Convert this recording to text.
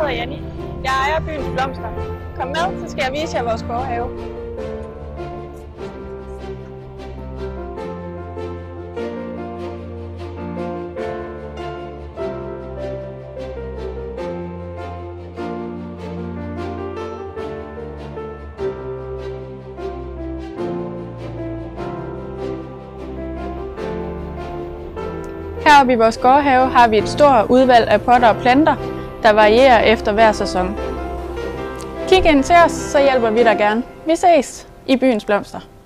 hedder Janni. Jeg ejer byens blomster. Kom med, så skal jeg vise jer vores gårdhave. Heroppe i vores gårdhave har vi et stort udvalg af potter og planter, der varierer efter hver sæson. Kig ind til os, så hjælper vi dig gerne. Vi ses i byens blomster.